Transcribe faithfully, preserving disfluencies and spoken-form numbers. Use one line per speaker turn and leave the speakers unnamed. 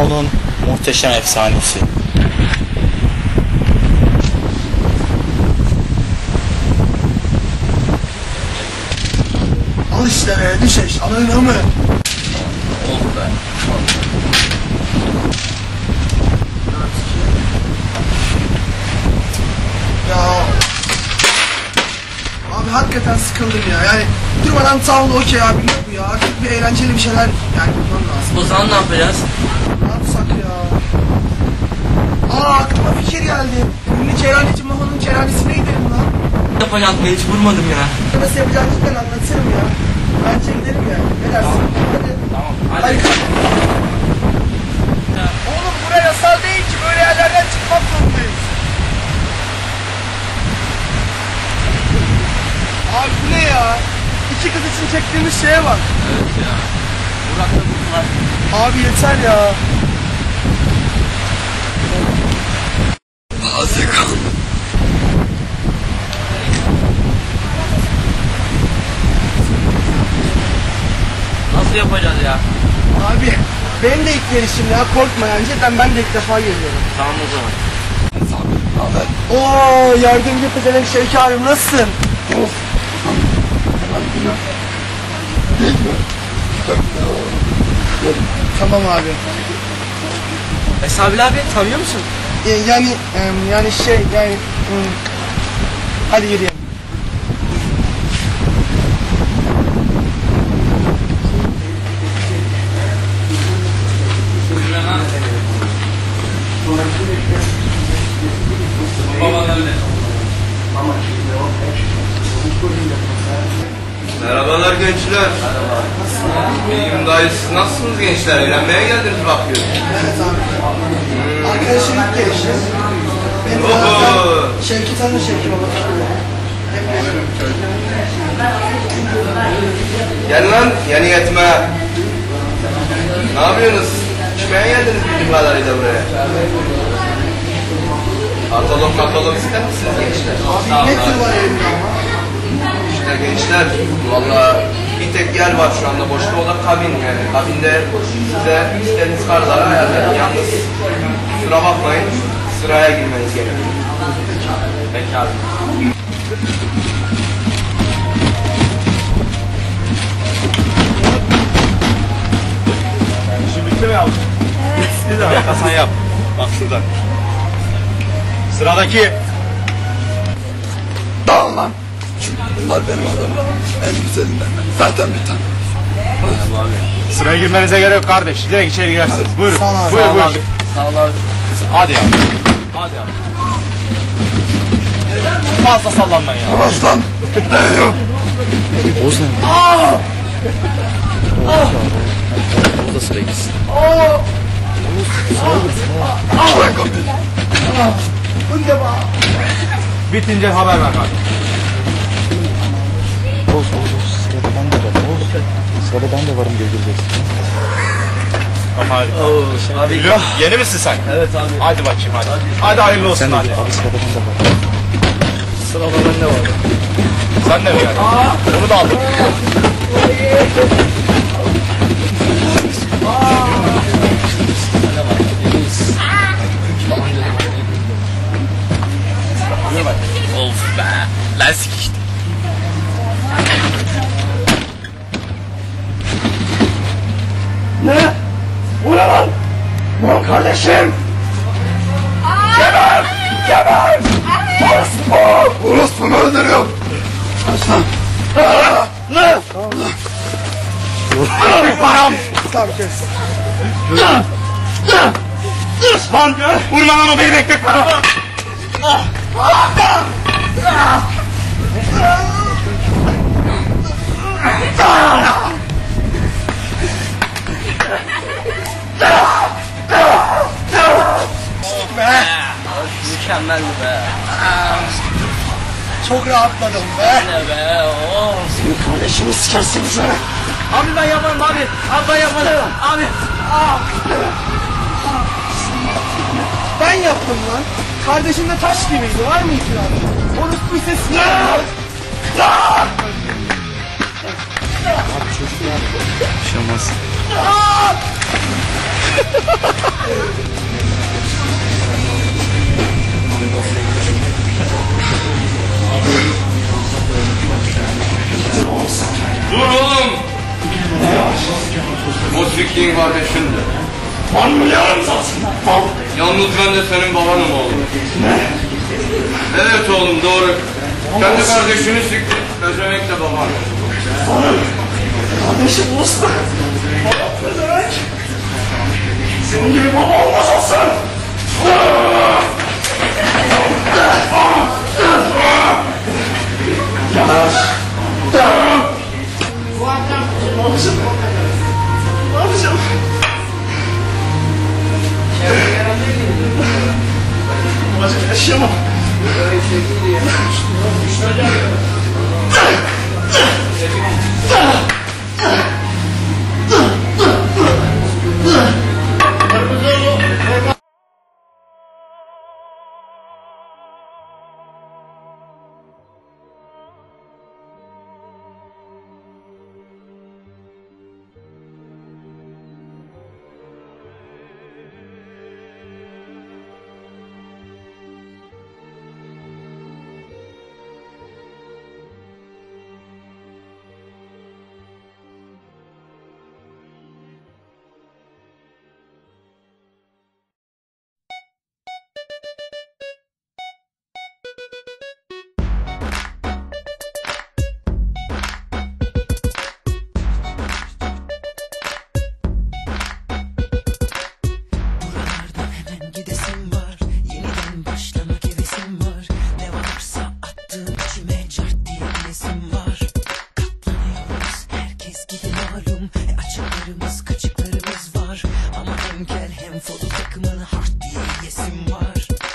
Onun muhteşem efsanesi.
Al işte be, düşeş, ananı mı?
Oldu be.
Ya abi hakikaten sıkıldım ya. Yani durmadan tavla okey abi, ne bu ya? Artık bir eğlenceli bir şeyler yani bulmam lazım.
O zaman ne yapacağız?
Ne yapsak ya? Aa, aklıma fikir geldi. Ünlü Çeyraneci Maho'nun çeyranesine gidelim lan.
Yapacağız mı? Hiç vurmadım ya.
Nasıl yapacağımızı ben anlatırım ya. Bence gidelim ya. Ne dersin? Hadi.
Tamam.
Hadi. Oğlum buraya yasal değil ki, böyle yerlerden çıkmak zorundayız. Abi bu ne ya? İki kız için çektiğimiz şeye bak.
Evet ya. Burak'ta bunlar.
Abi yeter ya.
Bazı kalın.
Nasıl yapacağız ya?
Abi benim de ilk gelişim ya, korkma yani. Cidden ben de ilk defa geliyorum.
Tamam o zaman.
Oo, yardımcı pezevenk Şevki abim, nasılsın? Tamam abi.
Esabil abi tanıyor musun?
E, yani em, yani şey yani hmm. Hadi yürüyelim.
Merhabalar gençler. İyiyim dayı, siz nasılsınız gençler? Eğlenmeye geldiniz bakıyorum.
Evet abi. Arkadaşım ilk gelişim. Benim
Oho.
zaten Şevki tanır, Şevki baba.
Gel lan, yeni yetme. Ne yapıyorsunuz? İçmeye geldiniz bildiğim kadarıyla buraya. Katalog katalog ister misiniz gençler?
Abi ne tür var elimde ama?
İşte gençler, valla bir tek yer var şu anda boşta, o da kabin yani. Kabinde size istediğiniz kartları ayarlayın. Yalnız kusura bakmayın, sıraya girmeniz gerekiyor.
Peki abi.
Şimdi bitti mi yavrum? Evet. Ne zaman Hasan yap. Bak şuradan. Sıradaki.
Dağıl lan. Çünkü bunlar benim adamım. En güzelinden. Zaten bir tane.
Sıraya girmenize gerek yok kardeş. Direkt içeri girersiniz. Buyurun.
Sağ ol abi.
Buyur,
Sağ ol
buyur.
abi. Sağ ol abi.
Hadi ya. Hadi ya. Fazla sallanmayın ya.
Aslan. Ne yok?
O da sıraya gitsin.
Bırak kapıyı.
Bu ne bak?
Bitince haber ver kardeş.
Oğuz, Oğuz, Oğuz. Sırada ben de varım. Oğuz. Sırada ben de varım, göreceğiz.
Tamam hadi.
Abi.
Biliyor musun? Yeni misin sen?
Evet abi.
Hadi bakayım hadi. Hadi hayırlı olsun
Sen de
hadi.
git. Abi sırada ben de varım.
Sırada bende var.
Sen de mi geldin? Onu da aldım.
Of be. Lan sikiştim.
Ne? Bu ne lan? Bu kardeşim. Geber! Geber! Orospu! Orospu'nu öldürüyorum. Aslan. Ah! Ne?
Param.
Tamam kes.
Lan vurma lan o beni bekletme.
Mükemmeldi be.
Çok rahatladım be.
Ne be. Oh.
Senin kardeşini sikersin sana.
Abi ben yaparım abi. Abi ben yaparım. Abi.
Ben yaptım lan. Kardeşin de taş gibiydi. Var mı itirazı? Orospu ise silah.
Bir şey olmaz.
Dur oğlum. O siktiğin kardeşin de. Yalnız ben de senin babanım oğlum. Evet oğlum, doğru. Kendi kardeşini sikti. Pezevenk de baban.
Kardeşim usta. Pezevenk. Senin gibi baba olmaz olsun. Babacım. Babacım. Babacım yaşayamam.
Kaçıklarımız var ama hem gel hem foto takımını hard diye yesim var.